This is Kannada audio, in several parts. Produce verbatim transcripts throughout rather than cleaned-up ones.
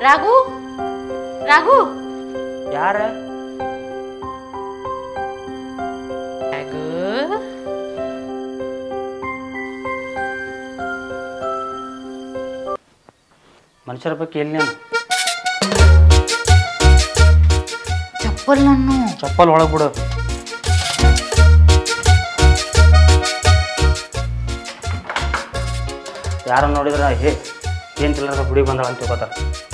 ರಾಘು ರಾಘು ಯಾರ ರಾಘು ಮನುಷ್ಯರ ಬಗ್ಗೆ ಎಲ್ಲಿ ನಾನು ಚಪ್ಪಲ್ ನಾನು ಚಪ್ಪಲ್ ಒಳಗೆ ಬಿಡು. ಯಾರ ನೋಡಿದ್ರ ಹೇ ಏನ್ ಚಿಲ್ಲರ ಹುಡಿ ಬಂದಾಳ ಅಂತ ತಿಳ್ಕೊತಾರ.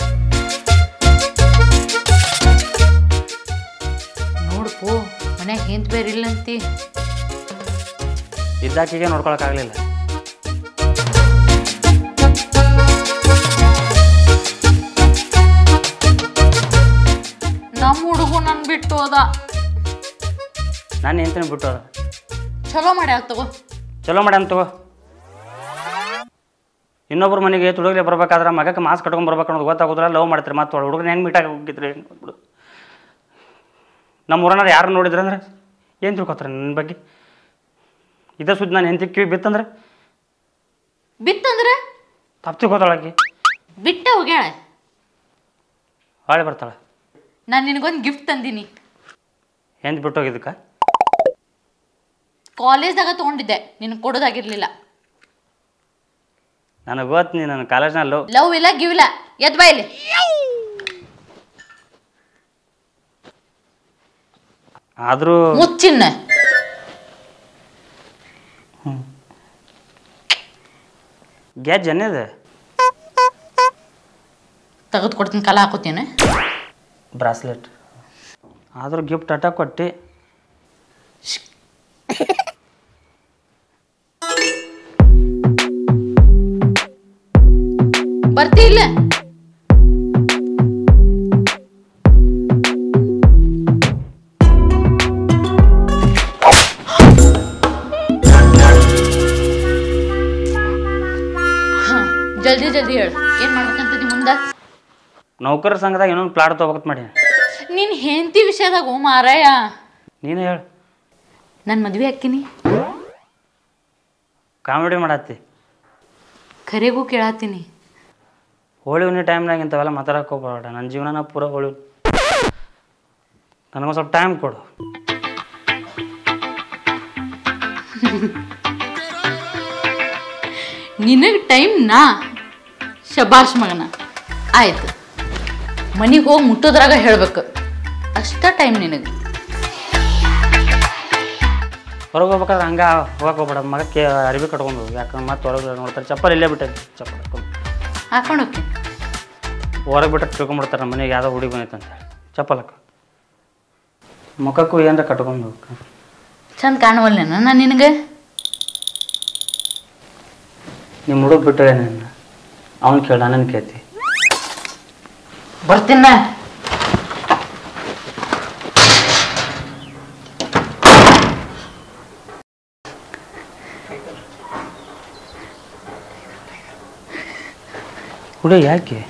ನೋಡ್ಕೋ ಮನ್ಯಾಗ ಹೆಂತ್ ಬೇರೆ ಇಲ್ಲಂತಿ ಇದ್ದಾಕಿಗೆ ನೋಡ್ಕೊಳಕ್ ಆಗ್ಲಿಲ್ಲ. ನಮ್ಮ ಹುಡುಗು ನನ್ ಬಿಟ್ಟು ಹೋದ. ನಾನು ಏನ್ತೀನಿ ಬಿಟ್ಟು ಅದ ಚಲೋ ಮಾಡ್ಯಾರ ತಗೋ. ಚಲೋ ಮಾಡ್ಯಾನ ತಗೋ. ಇನ್ನೊಬ್ರು ಮನೆಗೆ ತುಡುಗಲಿ ಬರ್ಬೇಕಾದ್ರೆ ಮಗಕ್ಕೆ ಮಾಸ್ಕ್ ಕಟ್ಕೊಂಡ್ ಬರ್ಬೇಕು ಅನ್ನೋದು ಗೊತ್ತಾಗೋದಿಲ್ಲ. ಲವ್ ಮಾಡ್ತೀರಿ ಮತ್ತೆ ಹುಡುಗನ ಹೆಂಗೆ ಮೀಟಾಗಿ ಹೋಗಿದ್ರಿ ಬಿಡು. ನಮ್ಮ ಊರನಾರು ಯಾರು ನೋಡಿದ್ರೆ ಅಂದ್ರೆ ಏನು ತಿಳ್ಕೊತಾರೆ ನನ್ನ ಬಗ್ಗೆ? ಇದೇ ಸುದ್ದಿ ನಾನು ಹೆಂತ ಕಿವಿ ಬಿತ್ತಂದ್ರೆ ಬಿತ್ತಂದ್ರೆ ತಪ್ಪು ತಿಳ್ಕೊತಾಳಾಕಿ. ಬಿಟ್ಟ ಹೋಗ್ಯಾಳ. ಹೊಳೆ ಬರ್ತಾಳೆ. ನಾನು ನಿನಗೊಂದು ಗಿಫ್ಟ್ ತಂದೀನಿ. ಎಂತ ಬಿಟ್ಟು ಹೋಗಿದ್ದಕ್ಕ? ಕಾಲೇಜ್ದಾಗ ತೊಗೊಂಡಿದ್ದೆ, ನಿನಗೆ ಕೊಡೋದಾಗಿರ್ಲಿಲ್ಲ. ನನಗೆ ಗೊತ್ತು ನೀ ನನ್ನ ಕಾಲೇಜ್ನಲ್ಲಿ ಲವ್ ಲವ್ ಇಲ್ಲ ಗಿವ್ ಇಲ್ಲ. ಎದ್ ಬಾ ಇಲ್ಲಿ. ಆದರೂ ಮುಚ್ಚಿನ್ನ ಗ್ಯಾಸ್ ಜನ್ನಿದೆ ತೆಗೆದು ಕೊಡ್ತೀನಿ, ಕಾಲ ಹಾಕೋತೀನಿ. ಬ್ರಾಸ್ಲೆಟ್ ಆದರೂ ಗಿಫ್ಟ್ ಅಟ್ಟ ಕೊಟ್ಟು ಬರ್ತಿ ಇಲ್ಲ? ಜಲ್ದಿ ಜಲ್ದಿ ಹೇಳು, ಏನ್ ಮಾಡ್ಬೇಕಂತ ಮುಂದೆ? ನೌಕರ ಸಂಘದಾಗ ಇನ್ನೊಂದು ಪ್ಲಾಟ್ ತೊಗೋಬೇಕಂತ ಮಾಡಿ. ನೀನ್ ಹೆಂಡತಿ ವಿಷಯದಾಗ ಮಾರಾಯ. ನೀನು ಹೇಳು. ನಾನು ಮದ್ವೆ ಹಾಕಿನಿ. ಕಾಮಿಡಿ ಮಾಡತ್ತಿ. ಖರೆಗೂ ಕೇಳತ್ತೀನಿ. ಹೋಳಿ ಹುಣ್ಣಿ ಟೈಮ್ನಾಗ ಇಂಥವೆಲ್ಲ ಮಾತಾಡಕ್ಕೆ ಹೋಗ್ಬೇಡ. ನನ್ನ ಜೀವನನ ಪೂರ ಹೋಳಿ. ನನಗೊಂದು ಸ್ವಲ್ಪ ಟೈಮ್ ಕೊಡು. ನಿನಗೆ ಟೈಮ್ ನಾ ಶಬಾಷ್ ಮಗನ. ಆಯ್ತು, ಮನೆಗೆ ಹೋಗಿ ಮುಟ್ಟೋದ್ರಾಗ ಹೇಳ್ಬೇಕು. ಅಷ್ಟ ಟೈಮ್ ನಿನಗೆ. ಹೊರಗೆ ಹೋಗ್ಬೇಕಾದ್ರೆ ಹಂಗೆ ಹೋಗಕ್ಕೆ ಹೋಗ್ಬೇಡ. ಮಗಕ್ಕೆ ಅರಿವಿ ಕಟ್ಕೊಂಡು ಹೋಗಿ. ಯಾಕಂದ್ರೆ ಮತ್ತೆ ಹೊರಗೆ ನೋಡ್ತಾರೆ. ಚಪ್ಪಲ್ ಇಲ್ಲೇ ಬಿಟ್ಟೈತಿ. ಚಪ್ಪಲ್ ಹಾಕೊಂಡು ಹಾಕೊಂಡು ಹೋಗ್ತೀನಿ. ಹೊರಗೆ ಬಿಟ್ಟು ತಿಳ್ಕೊಂಬಿಡ್ತಾರೆ ನಮ್ಮ ಮನೆಗೆ ಯಾವುದೋ ಹುಡುಗಿ ಬಂದೈತೆ ಅಂತ. ಚಪ್ಪಲ್ ಹಾಕ. ಮುಖಕ್ಕೂ ಏನಾರ ಕಟ್ಕೊಂಡು ಹೋಗ್ಕ. ಚಂದ ಕಾಣವಲ್ಲೇನ ನಾನು ನಿನಗೆ? ನಿಮ್ಮ ಹುಡುಗ ಬಿಟ್ಟು ಏನೇನು ಅವ್ನು ಕೇಳ, ನನ್ನನ್ನು ಕೇಳ್ತಿ. ಬರ್ತೀನ. ಹುಡುಗ ಯಾಕೆ?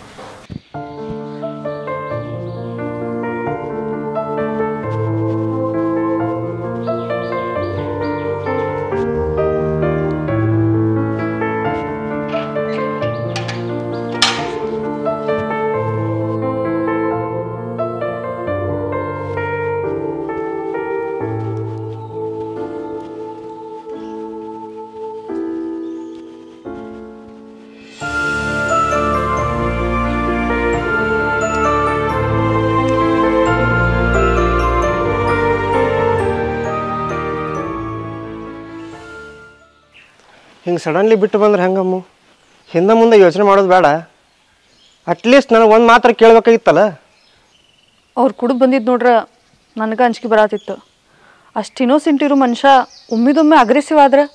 ಹಿಂಗೆ ಸಡನ್ಲಿ ಬಿಟ್ಟು ಬಂದ್ರೆ ಹೆಂಗಮ್ಮ? ಹಿಂದೆ ಮುಂದೆ ಯೋಚನೆ ಮಾಡೋದು ಬೇಡ. ಅಟ್ಲೀಸ್ಟ್ ನನಗೆ ಒಂದು ಮಾತ್ರ ಕೇಳಬೇಕಾಗಿತ್ತಲ್ಲ. ಅವ್ರು ಕುಡಿದು ಬಂದಿದ್ದು ನೋಡ್ರೆ ನನಗೆ ಅಂಜಿಕೆ ಬರತ್ತಿತ್ತು. ಅಷ್ಟು ಇನ್ನೋಸೆಂಟ್ ಇರೋ ಮನುಷ್ಯ ಒಮ್ಮಿದೊಮ್ಮೆ ಅಗ್ರೆಸಿವ್ ಆದ್ರೆ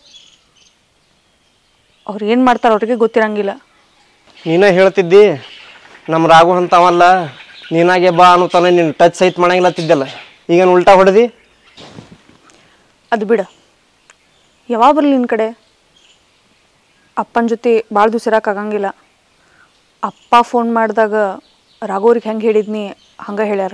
ಅವ್ರು ಏನು ಮಾಡ್ತಾರೆ ಅವ್ರಿಗೆ ಗೊತ್ತಿರಂಗಿಲ್ಲ. ನೀನೇ ಹೇಳ್ತಿದ್ದಿ ನಮ್ಮ ರಾಘು ಅಂತವಲ್ಲ, ನೀನಾಗೆ ಬಾ ಅನ್ನೋತಾನೆ. ನೀನು ಟಚ್ ಸಹಿತ ಮಾಡಂಗಿಲ್ಲತ್ತಿದ್ದಲ್ಲ, ಈಗೇನು ಉಲ್ಟಾ ಹೊಡೆದಿ? ಅದು ಬಿಡ, ಯಾವಾಗ ಬರಲಿ ನಿನ್ನ ಕಡೆ? ಅಪ್ಪನ ಜೊತೆ ಭಾಳ ದಿವಸ ಇರೋಕ್ಕಾಗಂಗಿಲ್ಲ. ಅಪ್ಪ ಫೋನ್ ಮಾಡಿದಾಗ ರಾಘವ್ರಿಗೆ ಹೆಂಗೆ ಹೇಳಿದ್ನಿ ಹಂಗೆ ಹೇಳ್ಯಾರ.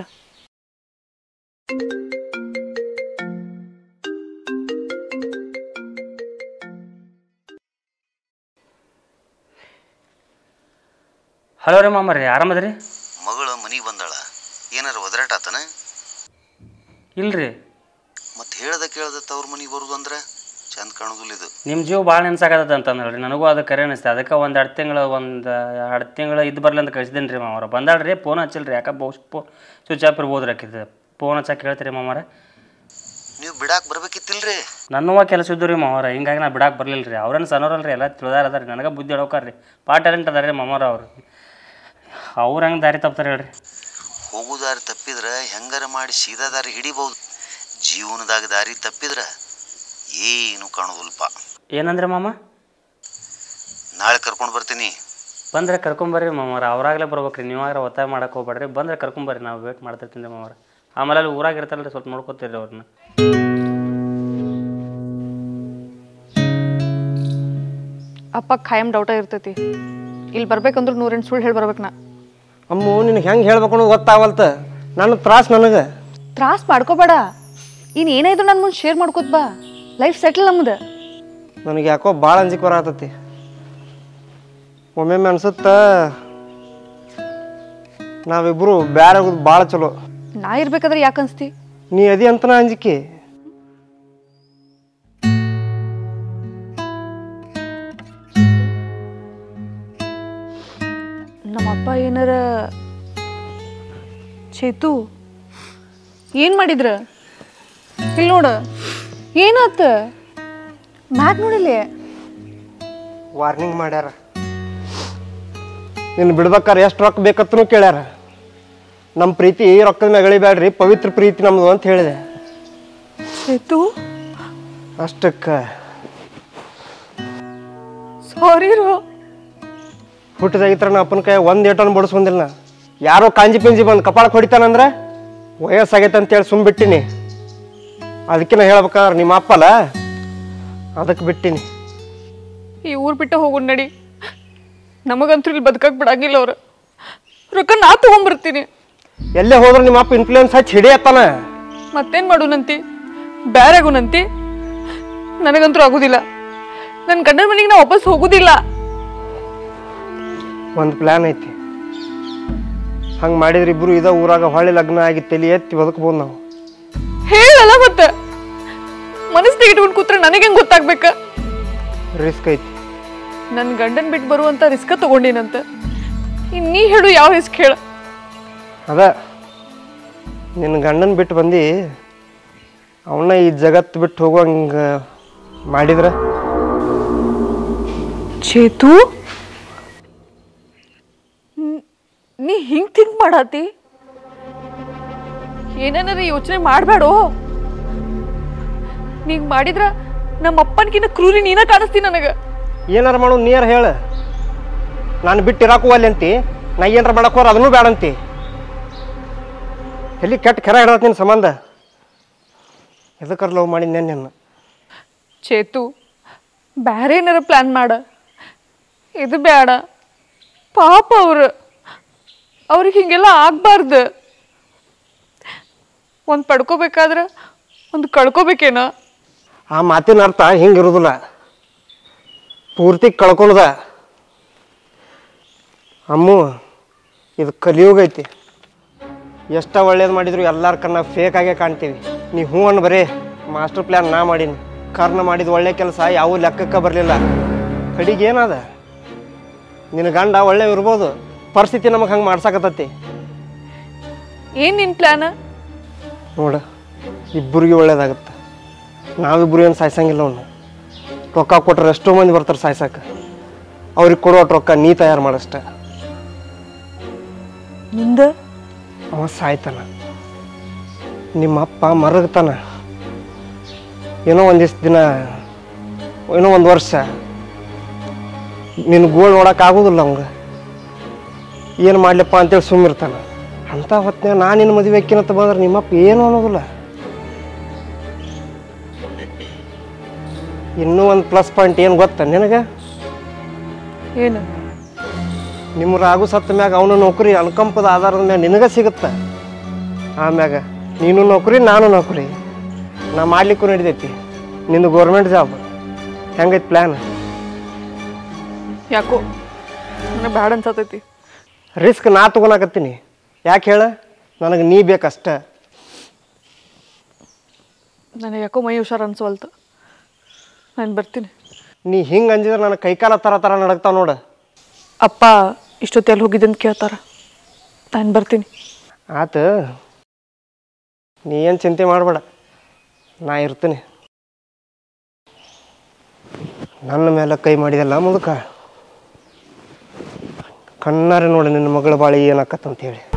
ಹಲೋ ರೀ ಮಾಮ ರೀ ಆರಾಮದ್ರಿ? ಮಗಳು ಮನೆಗೆ ಬಂದಾಳ, ಏನಾರು ಒದರಾಟ ಆತನ? ಇಲ್ರಿ. ಮತ್ತೆ ಹೇಳ್ದ ಕೇಳ್ದ ತವ್ರ ಮನೆಗೆ ಬರೋದು ಅಂದ್ರೆ ಚಂದ ಕಾಣೋದಿಲ್ಲ ಇದು. ನಿಮ್ಮ ಜೀವ ಭಾಳ ನೆನ್ಸಾಗತ್ತ ಅಂತಂದ್ರಿ, ನನಗೂ ಅದು ಕರೆ ಅನಿಸ್ತೆ. ಅದಕ್ಕೆ ಒಂದು ಎರಡು ತಿಂಗಳು ಒಂದು ಎರಡು ತಿಂಗಳು ಇದು ಬರ್ಲಿ ಅಂತ ಕಳಿಸಿದ್ದೀನಿ ರೀ ಮಾಮರ. ಬಂದಾಳ್ರಿ, ಫೋನ್ ಹಚ್ಚಿಲ್ರಿ, ಯಾಕೆ ಬಹುಶ್ ಫೋ ಸ್ವಿಚ್ ಆಫ್ ಇರ್ಬೋದು ಹಾಕಿದ್ದೆ. ಫೋನ್ ಹಚ್ಚಕ್ಕೆ ಹೇಳ್ತೀರಿ ಮಾಮರ? ನೀವು ಬಿಡಾಕ್ ಬರ್ಬೇಕಿತ್ತಿಲ್ರಿ? ನನ್ನವ ಕೆಲಸ ಇದ್ದು ರೀ ಮಾಮರ, ಹಿಂಗಾಗಿ ನಾ ಬಿಡಾಕೆ ಬರಲಿಲ್ಲ ರೀ. ಅವ್ರೇನು ಸಣ್ಣವ್ರಲ್ರಿ, ಎಲ್ಲ ತಿಳಿದಾರ ಅದ ರೀ, ನನಗೆ ಬುದ್ಧಿ ಹೇಳೋಕಾರ ರೀ, ಭಾಳ ಟ್ಯಾಲೆಂಟ್ ಅದ ರೀ ಮಾಮರ ಅವರು. ಅವ್ರು ಹೆಂಗೆ ದಾರಿ ತಪ್ತಾರೆ ಹೇಳ್ರಿ? ಹೋಗೋ ದಾರಿ ತಪ್ಪಿದ್ರೆ ಹೆಂಗಾರ ಮಾಡಿ ಸೀದಾ ದಾರಿ ಹಿಡಿಬಹುದು. ಜೀವನದಾಗ ದಾರಿ ತಪ್ಪಿದ್ರೆ ಏನು ಕಾಣೋದಿಲ್ಪ. ಏನಂದ್ರೆ ಮಾಮ? ನಾಳೆ ಕರ್ಕೊಂಡು ಬರ್ತೀನಿ. ಬಂದರೆ ಕರ್ಕೊಂಬರ್ರಿ ಮಾಮರ, ಅವ್ರಾಗಲೇ ಬರ್ಬೇಕ್ರಿ, ನೀವಾಗ್ರೆ ಒತ್ತಾಯ ಮಾಡಕ್ಕೆ ಹೋಗ್ಬೇಡ್ರಿ. ಬಂದರೆ ಕರ್ಕೊಂಬರ್ರಿ, ನಾವು ವೇಟ್ ಮಾಡ್ತಿರ್ತೀನಿ ಮಾಮರ. ಆಮೇಲೆ ಅಲ್ಲಿ ಊರಾಗ ಇರ್ತಾರಲ್ರಿ, ಸ್ವಲ್ಪ ನೋಡ್ಕೊತೀರಿ ಅವ್ರನ್ನ. ಅಪ್ಪ ಖಾಯಂ ಡೌಟ ಇರ್ತೈತಿ, ಇಲ್ಲಿ ಬರ್ಬೇಕಂದ್ರೆ ನೂರೆಂಟು ಸುಳ್ಳು ಹೇಳಿ ಬರ್ಬೇಕು. ನಾ ಅಮ್ಮು ನಿನಗೆ ಹೆಂಗೆ ಹೇಳ್ಬೇಕು ಅನ್ನೋದು ಗೊತ್ತಾಗಲ್ತ. ನನ್ನ ತ್ರಾಸ ನನಗೆ ತ್ರಾಸ ಮಾಡ್ಕೋಬೇಡ. ಇನ್ನು ಏನಾಯ್ತು ನನ್ನ ಮುಂದೆ ಶೇರ್ ಮಾಡ್ಕೋತ ಬಾ, ಲೈಫ್ ಸೆಟ್ಲ್ ನಮ್ದು. ನನಗೆ ಯಾಕೋ ಭಾಳ ಅಂಜಿಕೆ ಬರತೈತಿ. ಒಮ್ಮೊಮ್ಮೆ ಅನ್ಸುತ್ತ ನಾವಿಬ್ರು ಬ್ಯಾರೆ ಆಗೋದು ಭಾಳ ಚಲೋ. ನಾ ಇರ್ಬೇಕಾದ್ರೆ ಯಾಕೆ ಅನ್ಸ್ತಿ? ನೀ ಅದಿ ಅಂತನ ಅಂಜಿಕೆ. ನಮ್ಮಪ್ಪ ಏನಾರ ಚೇತು ಏನು ಮಾಡಿದ್ರ? ಇಲ್ಲಿ ನೋಡ ಏನಾತ ಮ್ಯಾಕ್ ನೋಡಿಲಿ. ವಾರ್ನಿಂಗ್ ಮಾಡ್ಯಾರ. ನೀನು ಬಿಡ್ಬೇಕಾರೆ ಎಷ್ಟು ರೊಕ್ಕ ಬೇಕತ್ತೂ ಕೇಳ್ಯಾರ. ನಮ್ಮ ಪ್ರೀತಿ ರೊಕ್ಕದ ಮ್ಯಾಗ ಎಳಿಬ್ಯಾಡ್ರಿ, ಪವಿತ್ರ ಪ್ರೀತಿ ನಮ್ಮದು ಅಂತ ಹೇಳಿದೆ. ಚೇತು ಅಷ್ಟಕ್ಕೆ ಸಾರಿ ರೋ. ಹುಟ್ಟಿದಾಗಿತ್ರ ನಾ ಅಪ್ಪನ ಕೈ ಒಂದು ಏಟನ್ನು ಬಡಿಸ್ಕೊಂಡಿಲ್ಲ. ಯಾರೋ ಕಾಂಜಿ ಪಿಂಜಿ ಬಂದು ಕಪಾಳಕ್ಕೆ ಹೊಡಿತಾನಂದ್ರೆ ವಯಸ್ಸಾಗೈತೆ ಅಂತೇಳಿ ಸುಮ್ಮ ಬಿಟ್ಟಿನಿ. ಅದಕ್ಕೆ ನಾ ಹೇಳ್ಬೇಕಾದ್ರೆ ನಿಮ್ಮ ಅಪ್ಪಲ್ಲ, ಅದಕ್ಕೆ ಬಿಟ್ಟಿನಿ. ಈ ಊರು ಬಿಟ್ಟು ಹೋಗೋಣ ನಡಿ, ನಮಗಂತೂ ಇಲ್ಲಿ ಬದುಕಕ್ಕೆ ಬಿಡಂಗಿಲ್ಲ ಅವ್ರು. ರೊಕ್ಕ ನಾ ತಗೊಂಡ್ಬರ್ತೀನಿ. ಎಲ್ಲೇ ಹೋದ್ರೆ ನಿಮ್ಮ ಅಪ್ಪ ಇನ್ಫ್ಲೂಯೆನ್ಸ್ ಹಚ್ಚಿ ಹಿಡಿಯತ್ತಾನ. ಮತ್ತೇನು ಮಾಡೋಣಂತಿ? ಬೇರೆ ಆಗೋಣಂತಿ? ನನಗಂತೂ ಆಗೋದಿಲ್ಲ. ನನ್ನ ಗಂಡನ ಮನೆಗೆ ನಾ ವಾಪಸ್ ಹೋಗೋದಿಲ್ಲ. ಒಂದು ಪ್ಲ್ಯಾನ್ ಐತಿ. ಹಂಗೆ ಮಾಡಿದ್ರೆ ಇಬ್ರು ಇದ ಊರಾಗ ಹೊಳ್ಳಿ ಲಗ್ನ ಆಗಿ ತಲೆ ಎತ್ತಿ ಬದುಕ್ಬೋದು ನಾವು. ಹೇಳಲ್ಲ ಮತ್ತೆ ಮನಸ್ಸಿಗೆ ಇಟ್ಕೊಂಡು ಕೂತ್ರೆ ನನಗೆ ಹೆಂಗೆ ಗೊತ್ತಾಗ್ಬೇಕ? ರಿಸ್ಕ್ ಐತಿ. ನನ್ನ ಗಂಡನ್ ಬಿಟ್ಟು ಬರುವಂತ ರಿಸ್ಕ ತಗೊಂಡೇನಂತ. ಇನ್ನು ನೀ ಹೇಳು, ಯಾವ ರಿಸ್ಕ್ ಹೇಳ? ಅದ ನಿನ್ನ ಗಂಡನ ಬಿಟ್ಟು ಬಂದು ಅವನ್ನ ಈ ಜಗತ್ತು ಬಿಟ್ಟು ಹೋಗುವಂಗ ಮಾಡಿದ್ರ? ಚೇತು ನೀ ಹಿಂಗ್ ಥಿಂಕ್ ಮಾಡಾತಿ? ಏನೇನಾರ ಯೋಚನೆ ಮಾಡಬೇಡೋ. ನೀಗ್ ಮಾಡಿದ್ರ ನಮ್ಮ ಅಪ್ಪನ್ಕಿನ್ನ ಕ್ರೂರಿ ನೀನ ಕಾಣಿಸ್ತೀನಿ ನನಗ. ಏನಾರ ಮಾಡು, ನೀರ ಹೇಳ. ನಾನು ಬಿಟ್ಟು ಇರಾಕು ಅಲ್ಲಿ ಅಂತಿ, ನಾ ಏನಾರ ಮಾಡಕ್ ಹೋರ ಅದನ್ನೂ ಬೇಡಂತಿ. ಎಲ್ಲಿ ಕೆಟ್ಟ ಕೆರ ಹಿಡತ್ ನಿನ್ನ ಸಂಬಂಧ. ಎದಕ್ಕರ ಲವ್ ಮಾಡಿ ನೆನ್ನ ಚೇತು, ಬ್ಯಾರೆ ಏನಾರ ಪ್ಲಾನ್ ಮಾಡ. ಇದು ಬೇಡ. ಪಾಪ ಅವ್ರು, ಅವ್ರಿಗೆ ಹಿಂಗೆಲ್ಲ ಆಗ್ಬಾರ್ದು. ಒಂದು ಪಡ್ಕೋಬೇಕಾದ್ರೆ ಒಂದು ಕಳ್ಕೊಬೇಕೇನ? ಆ ಮಾತಿನ ಅರ್ಥ ಹಿಂಗಿರುದಿಲ್ಲ. ಪೂರ್ತಿ ಕಳ್ಕೊಳ್ದ. ಅಮ್ಮು, ಇದು ಕಲಿಯುಗ ಐತಿ. ಎಷ್ಟ ಒಳ್ಳೇದು ಮಾಡಿದ್ರು ಎಲ್ಲರ ಕನ್ನ ಫೇಕ್ ಆಗೇ ಕಾಣ್ತೀವಿ. ನೀ ಹ್ಞೂ ಅನ್ನು ಬರೀ ಮಾಸ್ಟರ್ ಪ್ಲ್ಯಾನ್ ನಾ ಮಾಡೀನಿ. ಕರ್ನ ಮಾಡಿದ ಒಳ್ಳೆ ಕೆಲಸ ಯಾವ ಲೆಕ್ಕಕ್ಕೆ ಬರಲಿಲ್ಲ. ಕಡಿಗೆ ಏನದ? ನಿನ್ನ ಗಂಡ ಒಳ್ಳೆ ಇರ್ಬೋದು, ಪರಿಸ್ಥಿತಿ ನಮಗೆ ಹಂಗೆ ಮಾಡ್ಸಕತ್ತತಿ. ಏನು ನಿನ್ನ ಪ್ಲ್ಯಾನ? ನೋಡ, ಇಬ್ಬರಿಗೆ ಒಳ್ಳೇದಾಗತ್ತೆ. ನಾವಿಬ್ಬರು ಏನು ಸಾಯ್ಸಂಗಿಲ್ಲ. ಅವನು ರೊಕ್ಕ ಕೊಟ್ರೆ ಎಷ್ಟೋ ಮಂದಿ ಬರ್ತಾರೆ ಸಾಯ್ಸಕ್ಕೆ. ಅವ್ರಿಗೆ ಕೊಡೋ ರೊಕ್ಕ ನೀ ತಯಾರು ಮಾಡಷ್ಟ. ನಿಂದ ಅವ ಸಾಯ್ತಾನ, ನಿಮ್ಮ ಅಪ್ಪ ಮರಗ್ತಾನ. ಏನೋ ಒಂದಿಷ್ಟು ದಿನ, ಏನೋ ಒಂದು ವರ್ಷ ನಿನ್ನ ಗೋಳ್ ನೋಡೋಕ್ಕಾಗೋದಿಲ್ಲ ಅವಂಗೆ. ಏನು ಮಾಡ್ಲಪ್ಪ ಅಂತೇಳಿ ಸುಮ್ಮಿರ್ತಾನ. ಅಂಥ ಹೊತ್ತಿನಾಗ ನಾನು ನಿನ್ನ ಮದುವೆ ಅಕ್ಕಿನಂತ ಬಂದ್ರೆ ನಿಮ್ಮಪ್ಪ ಏನು ಅನ್ನೋದಿಲ್ಲ. ಇನ್ನೂ ಒಂದು ಪ್ಲಸ್ ಪಾಯಿಂಟ್ ಏನು ಗೊತ್ತಾ ನಿನಗೆ? ಏನು? ನಿಮ್ಮ ರಾಗು ಸತ್ತ ಮ್ಯಾಗ ಅವನು ನೌಕರಿ ಅನುಕಂಪದ ಆಧಾರದ ಮ್ಯಾಗ ನಿನಗೆ ಸಿಗುತ್ತೆ. ಆಮ್ಯಾಗ ನೀನು ನೌಕರಿ, ನಾನು ನೌಕರಿ, ನಾ ಮಾಡ್ಲಿಕ್ಕೂ ನಡಿದೈತಿ. ನಿಂದು ಗೌರ್ಮೆಂಟ್ ಜಾಬ್. ಹೆಂಗೈತಿ ಪ್ಲ್ಯಾನ್? ಯಾಕೋ ನನಗೆ ಬ್ಯಾಡ ಅನ್ಸತೈತಿ. ರಿಸ್ಕ್ ನಾ ತೊಗೊಳಕತ್ತೀನಿ. ಯಾಕೆ ಹೇಳ? ನನಗೆ ನೀ ಬೇಕಷ್ಟ. ನನಗೆ ಯಾಕೋ ಮೈ ಹುಷಾರು ಅನ್ಸವಲ್ತು. ನಾನು ಬರ್ತೀನಿ. ನೀ ಹಿಂಗೆ ಅಂಜಿದ್ರೆ ನನ್ನ ಕೈಕಾಲ ಥರ ಥರ ನಡಗ್ತಾವ ನೋಡು. ಅಪ್ಪ ಇಷ್ಟೊತ್ತೆಲ್ಲಿ ಹೋಗಿದ್ದಂತ ಕೇಳ್ತಾರ. ನಾನು ಬರ್ತೀನಿ. ಆತು, ನೀ ಏನು ಚಿಂತೆ ಮಾಡಬೇಡ, ನಾ ಇರ್ತೀನಿ. ನನ್ನ ಮೇಲೆ ಕೈ ಮಾಡಿದಲ್ಲ ಮುದುಕ, ಕಣ್ಣಾರೆ ನೋಡಿ ನಿನ್ನ ಮಗಳ ಬಾಳಿ ಏನಾಕತ್ತಂತೇಳಿ.